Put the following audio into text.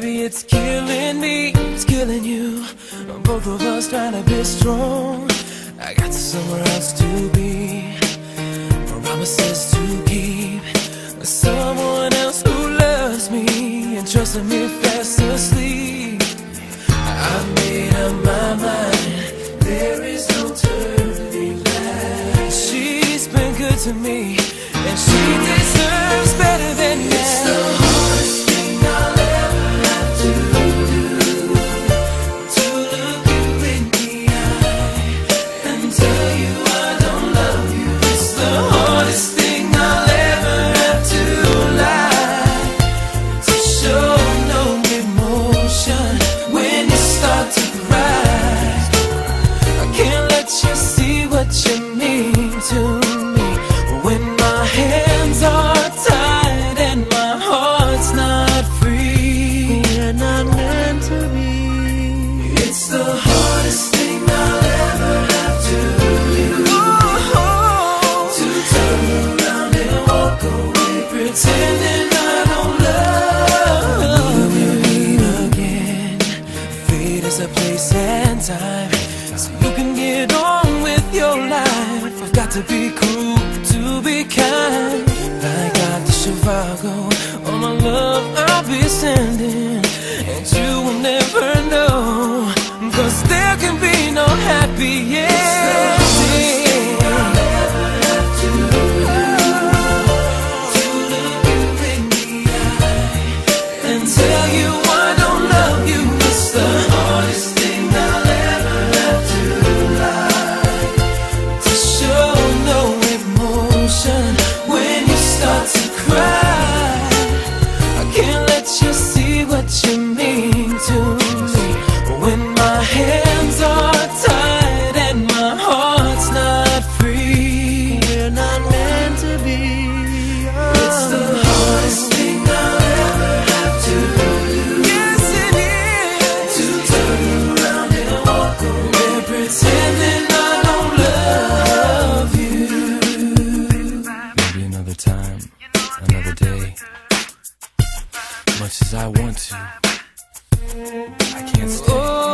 Baby, it's killing me, it's killing you. Both of us trying to be strong. I got somewhere else to be, promises to keep. Someone else who loves me and trusting me fast asleep. I've made up my mind, there is no turning back. She's been good to me, and she deserves better than that. It's the hardest thing I'll ever have to do, to look you in the eye and tell you I don't love you. It's the hardest thing I'll ever have to lie, to show no emotion when you start to cry. I can't let you see what you mean to me when my hands are tied and my heart's not free. We're not meant to be. It's the hardest thing I'll ever have to do, to turn around and walk away, pretending I don't love you. We'll meet again. Fate is a place and time, so you can get on with your life. I've got to be cruel to be kind. Like out to Chicago, all my love I'll be sending, and you will never know, 'cause there can be no happy ending. I'll never have to look you in the eye and tell you I don't love you. It's the hardest thing I'll ever have to lie, to show no emotion when you start to cry. I can't let you see what you mean to me when my hands are tied and my heart's not free. We're not meant to be. It's the hardest thing I'll ever have to do. Yes, it is. To turn around and walk away, pretending I don't love you. Maybe another time, another day. Much as I want to, I can't stay.